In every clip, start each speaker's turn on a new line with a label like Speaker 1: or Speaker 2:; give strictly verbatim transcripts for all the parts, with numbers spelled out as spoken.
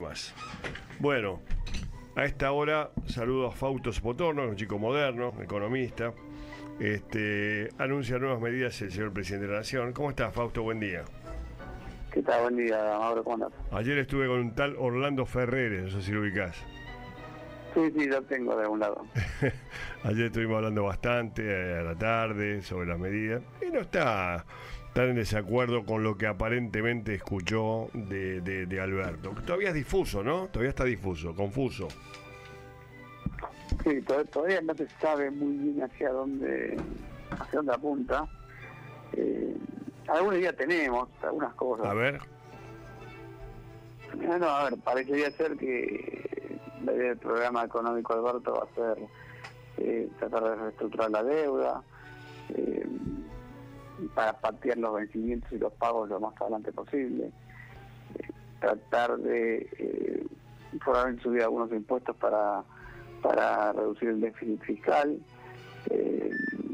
Speaker 1: Más. Bueno, a esta hora saludo a Fausto Spotorno, un chico moderno, economista. Este, anuncia nuevas medidas el señor presidente de la Nación. ¿Cómo estás, Fausto? Buen día.
Speaker 2: ¿Qué tal? Buen día, Mauro. ¿Cómo andás?
Speaker 1: Ayer estuve con un tal Orlando Ferreres, no sé si lo ubicás.
Speaker 2: Sí, sí, lo tengo de algún lado.
Speaker 1: Ayer estuvimos hablando bastante eh, a la tarde sobre las medidas y no está tan en desacuerdo con lo que aparentemente escuchó de, de, de Alberto. Todavía es difuso, ¿no? Todavía está difuso, confuso.
Speaker 2: Sí, to- todavía no se sabe muy bien hacia dónde, hacia dónde apunta. Eh, alguna idea tenemos, algunas cosas.
Speaker 1: A ver.
Speaker 2: No, no, a ver, parecería ser que la idea del programa económico de Alberto va a ser eh, tratar de reestructurar la deuda, eh, para patear los vencimientos y los pagos lo más adelante posible, eh, tratar de eh, probablemente subir algunos impuestos para para reducir el déficit fiscal, eh,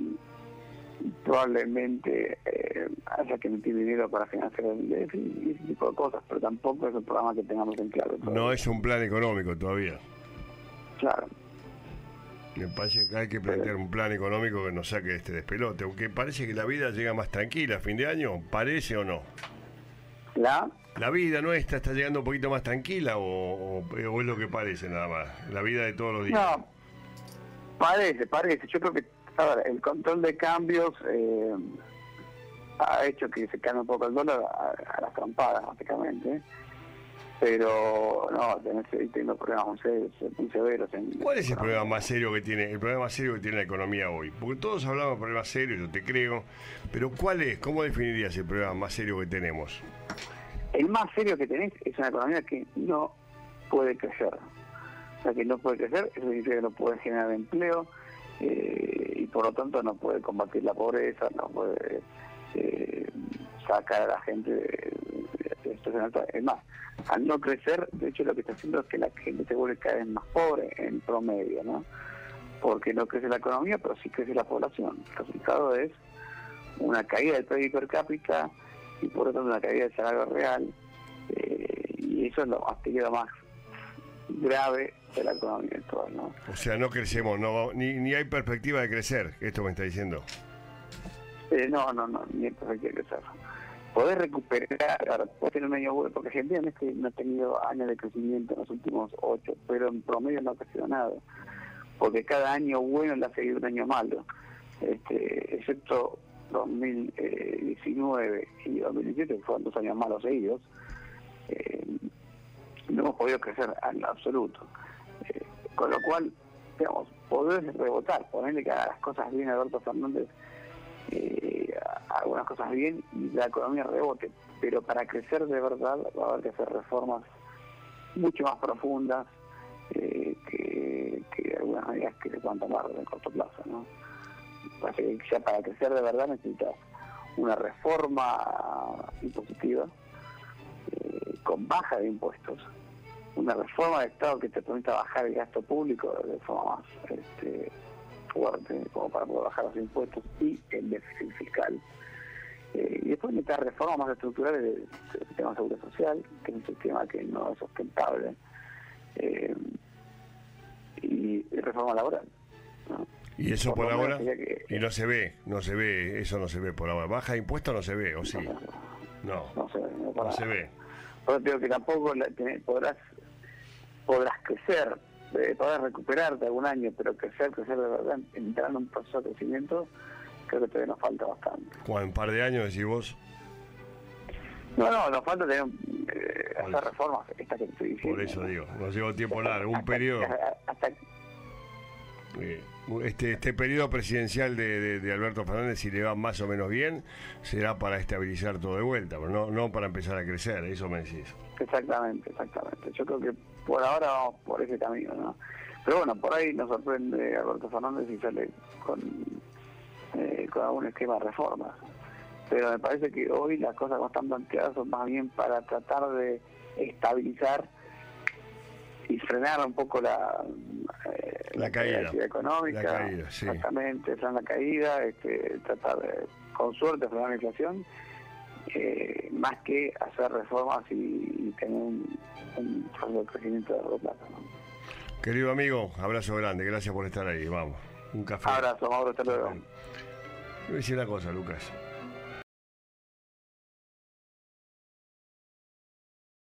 Speaker 2: probablemente eh, haya que emitir dinero para financiar el déficit y ese tipo de cosas, pero tampoco es un programa que tengamos en claro todavía.
Speaker 1: No es un plan económico todavía.
Speaker 2: Claro.
Speaker 1: Me parece que hay que plantear un plan económico que nos saque de este despelote, aunque parece que la vida llega más tranquila a fin de año, ¿parece o no?
Speaker 2: ¿La?
Speaker 1: ¿La vida nuestra está llegando un poquito más tranquila o, o, o es lo que parece nada más? La vida de todos los días.
Speaker 2: No, parece, parece. Yo creo que a ver, el control de cambios eh, ha hecho que se cambie un poco el dólar a, a las trompadas, básicamente. Pero no, tenés teniendo problemas muy serios, muy severos. En,
Speaker 1: ¿Cuál es el
Speaker 2: en
Speaker 1: problema más serio que tiene el problema más serio que tiene la economía hoy? Porque todos hablamos de problemas serios, yo te creo, pero ¿cuál es? ¿Cómo definirías el problema más serio que tenemos?
Speaker 2: El más serio que tenés es una economía que no puede crecer. O sea, que no puede crecer, eso significa que no puede generar empleo eh, y por lo tanto no puede combatir la pobreza, no puede eh, sacar a la gente de, de, de situación alta. Es más, al no crecer, de hecho lo que está haciendo es que la gente se vuelve cada vez más pobre en promedio, ¿no? Porque no crece la economía, pero sí crece la población. El resultado es una caída del P I B per cápita y por lo tanto una caída del salario real, eh, y eso es lo más, lo más grave de la economía actual, ¿no?
Speaker 1: O sea, no crecemos, no ni, ni hay perspectiva de crecer, esto me está diciendo.
Speaker 2: Eh, no, no, no, ni hay perspectiva de crecer. Poder recuperar, ahora, puede tener un año bueno, porque Argentina no es que no ha tenido años de crecimiento en los últimos ocho, pero en promedio no ha crecido nada, porque cada año bueno le ha seguido un año malo, este, excepto dos mil diecinueve y dos mil diecisiete, que fueron dos años malos seguidos, eh, no hemos podido crecer en lo absoluto. Eh, con lo cual, digamos, poder rebotar, ponerle que haga las cosas bien a Alberto Fernández, eh, algunas cosas bien y la economía rebote, pero para crecer de verdad va a haber que hacer reformas mucho más profundas eh, que, que algunas medidas que se puedan tomar en corto plazo, ¿no? Parece que ya para crecer de verdad necesitas una reforma impositiva eh, con baja de impuestos, una reforma de Estado que te permita bajar el gasto público de forma más este, fuerte, como para poder bajar los impuestos y el déficit fiscal. Eh, y después necesitas reformas más estructurales del, del sistema de seguridad social, que es un sistema que no es sustentable, eh, y, y reforma laboral, ¿no?
Speaker 1: Y eso por, por ahora,
Speaker 2: que,
Speaker 1: y no se ve, no se ve, eso no se ve por ahora. Baja de impuestos no se ve, ¿o sí?
Speaker 2: No,
Speaker 1: no,
Speaker 2: no se ve. No,
Speaker 1: no se ve.
Speaker 2: Por eso digo que tampoco la, te, podrás podrás crecer, eh, podrás recuperarte algún año, pero crecer, crecer de verdad, entrar en un proceso de crecimiento, creo que todavía nos falta bastante.
Speaker 1: ¿Cuál, un par de años decís vos?
Speaker 2: No, no, nos falta tener, eh, hacer reformas, estas que te estoy diciendo.
Speaker 1: Por eso digo, nos lleva un tiempo largo, un hasta, periodo... Hasta, hasta, Eh, este este periodo presidencial de, de, de Alberto Fernández, si le va más o menos bien, será para estabilizar todo de vuelta, pero no no para empezar a crecer, eso me decís.
Speaker 2: Exactamente, exactamente. Yo creo que por ahora vamos por ese camino, ¿no? Pero bueno, por ahí nos sorprende Alberto Fernández y sale con, eh, con algún esquema de reformas. Pero me parece que hoy las cosas que están planteadas son más bien para tratar de estabilizar y frenar un poco la eh,
Speaker 1: la caída
Speaker 2: la económica,
Speaker 1: la caída, sí.
Speaker 2: Exactamente, frenar la caída, este, tratar de, con suerte, frenar la inflación eh, más que hacer reformas y, y tener un, un fondo de crecimiento de largo plazo, ¿no?
Speaker 1: Querido amigo, abrazo grande, gracias por estar ahí, vamos, un café.
Speaker 2: Abrazo, Mauro, hasta luego.
Speaker 1: Voy a decir una cosa, Lucas.